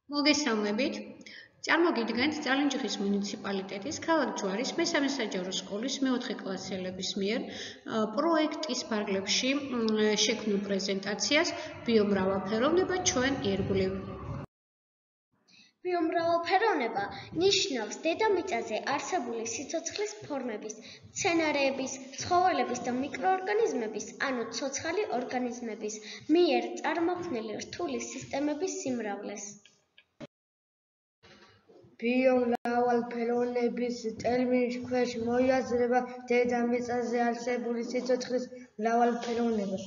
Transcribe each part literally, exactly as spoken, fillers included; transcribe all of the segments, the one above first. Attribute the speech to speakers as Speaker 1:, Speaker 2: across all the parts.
Speaker 1: მოგესალმებით. წარმოგიდგენთ წალენჯიხის მუნიციპალიტეტის ქალაქ ჯვარის მესამე საჯარო სკოლის მეოთხე კლასელების მიერ პროექტის ფარგლებში შექმნილ პრეზენტაციას ბიომრავალფეროვნება ჩვენ ირგვლივ.
Speaker 2: ბიომრავალფეროვნება ნიშნავს დედამიწაზე არსებული სიცოცხლის ფორმების, მცენარეების, ცხოველების და მიკროორგანიზმების, ანუ ცოცხალი ორგანიზმების მიერ წარმოქმნილი რთული სისტემების სიმრავლეს.
Speaker 3: ბიომრავალფეროვნების ტერმინის ქვეშ მოიაზრება დედამიწაზე არსებული სიცოცხლის მრავალფეროვნება.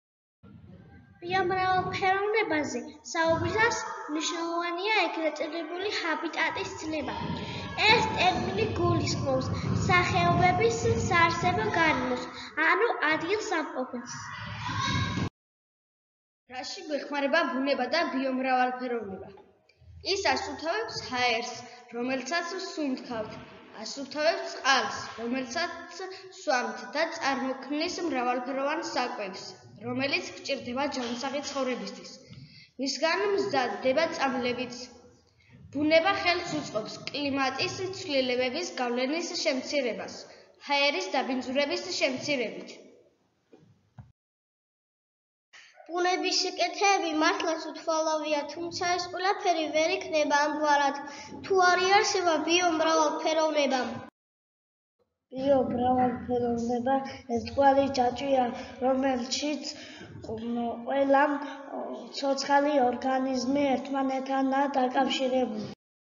Speaker 2: ბიომრავალფეროვნებაზე საუბრისას მნიშვნელოვანია ეგრეთ წოდებული ჰაბიტატის ცნება. ეს ტერმინი გულისხმობს სახეობების საარსებო გარემოს, ანუ ადგილსამყოფელს.
Speaker 3: რაში გვეხმარება ბუნება და ბიომრავალფეროვნება? ის ასუფთავებს ჰაერს, რომელსაც ვსუნთქავთ, ასუფთავებს წყალს, რომელსაც ვსვამთ და წარმოქმნის მრავალფეროვან საკვებს, რომელიც გვჭირდება ჯანმრთელი ცხოვრებისთვის. მისგან მზადდება წამლებიც. ბუნება ხელს უწყობს კლიმატის ცვლილებების გავლენის შემცირებას, ჰაერის დაბინძურების შემცირებით.
Speaker 2: ბუნების საკითხები მართლაც უთვალავია, თუმცა ეს ყველაფერი ვერ იქნება ამგვარად, თუ არ იარსება ბიომრავალფეროვნება.
Speaker 3: ბიომრავალფეროვნება ერთგვარი ჯაჭვია, რომელშიც ყველა ცოცხალი ორგანიზმი ერთმანეთთანაა დაკავშირებული.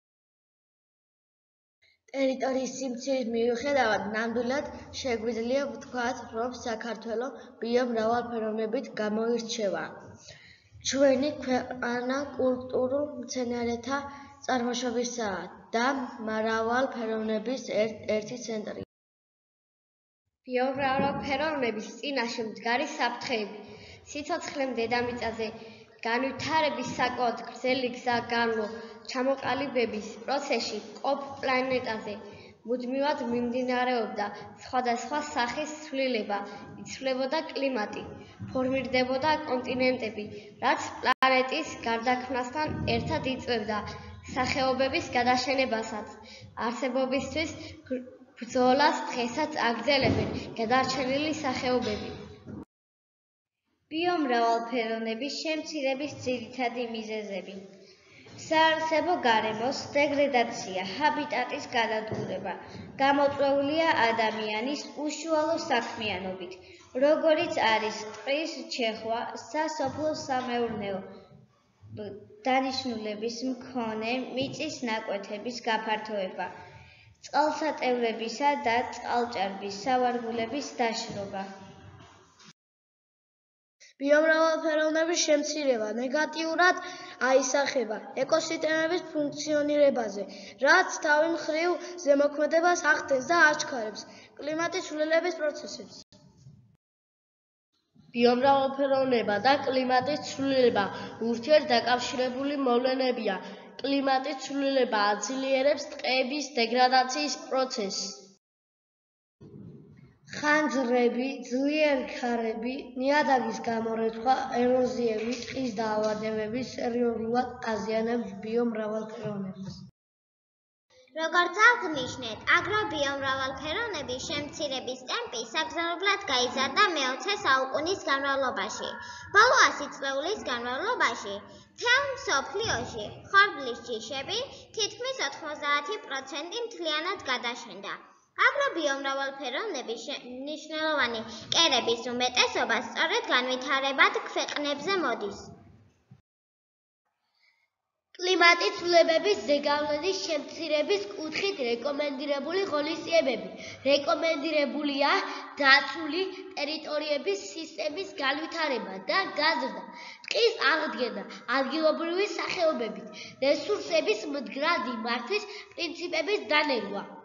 Speaker 3: ტერიტორიის სიმცირის მიუხედავად, ნამდვილად შეგვიძლია ვთქვათ, რომ საქართველო ბიომრავალფეროვნებით გამოირჩევა. ჩვენი ქვეყანა კულტურულ მცენარეთა წარმოშობისაა და მრავალფეროვნების ერთ-ერთი ცენტრია.
Speaker 2: ბიომრავალფეროვნების წინაშე მდგარი საფრთხეები. სიცოცხლემ დედამიწაზე განვითარების საკმაოდ გრძელი გზა განვლო. ჩამოყალიბების პროცესში ყოფ პლანეტაზე მუდმივად მიმდინარეობდა სხვადასხვა სახის ცვლილება, იცვლებოდა კლიმატი, ფორმირდებოდა კონტინენტები, რაც პლანეტის გარდაქმნასთან ერთად იწვევდა სახეობების გადაშენებასაც. არსებობისთვის ბრძოლას დღესაც აგრძელებენ გადარჩენილი სახეობები. ბიომრავალფეროვნების შემცირების ძირითადი მიზეზები. საარსებო გარემოს დეგრედაცია, ჰაბიტატის გადადგურება, გამოწვეულია ადამიანის უშუალო საქმიანობით, როგორიც არის ტყის ჩეხვა, სასოფლო-სამეურნეო დანიშნულების მქონე მიწის ნაკვეთების გაფართოება, წყალსატევრებისა და წყალჭარბის სავარგულების დაშრობა.
Speaker 3: ბიომრავალფეროვნების შემცირება ნეგატიურად აისახება ეკოსისტემების ფუნქციონირებაზე, რაც თავი მხრივ ზემოქმედებას ახდენს და აჩქარებს კლიმატის ცვლილების პროცესებს. ბიომრავალფეროვნება და კლიმატის ცვლილება ურთიერთდაკავშირებული მოვლენებია. კლიმატის ცვლილება აძლიერებს ტყეების დეგრადაციის პროცესს. ხანძრები, ძლიერი ქარები, ნიადაგის გამორეცხვა, ეროზიები, ტყის დაავადებები სერიოზულად აზიანებს ბიომრავალფეროვნებას.
Speaker 2: როგორც აღნიშნეთ, აგრობიომრავალფეროვნების შემცირების ტემპი საგრძნობლად გაიზარდა მეოცე საუკუნის განმავლობაში. ბოლო ასი წლეულის განმავლობაში მთელ მსოფლიოში ხორბლის ჯიშები თითქმის ოთხმოცდაათი პროცენტი მთლიანად გადაშენდა. აგრობიომრავალფეროვნების მნიშვნელოვანი კერების უმეტესობა სწორედ განვითარებად ქვეყნებზე მოდის. კლიმატის ცვლილებების ზეგავლენის შემცირების კუთხით რეკომენდირებული ღონისძიებები. რეკომენდირებულია დაცული ტერიტორიების სისტემის განვითარება და გაზრდა, ტყის აღდგენა ადგილობრივი სახეობებით, რესურსების მდგრადი მართვის პრინციპების დანერგვა.